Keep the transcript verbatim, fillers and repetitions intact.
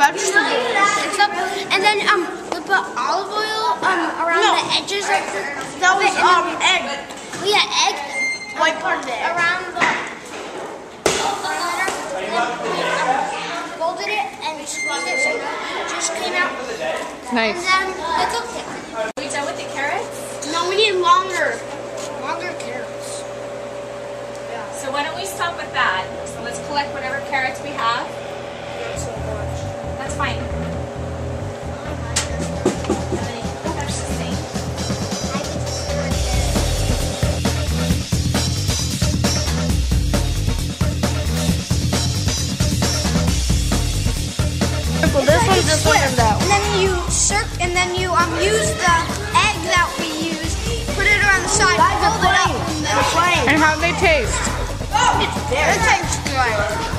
vegetables. It's up, and then um, we put olive oil um around No. the edges of the. That was um egg. We had egg. White part of the egg. Around the perimeter. Folded it and squeezed it so it just came out. Nice. And then I cooked it. Are we done with the carrots? No, we need longer, longer carrots. So why don't we stop with that? So let's collect whatever carrots we have. That's fine. That's the same. Well, this one, this one, and that one. And then you circ, and then you um use the egg that we used, put it around the side, fold it up, and then And how do they taste? It's very. it tastes good.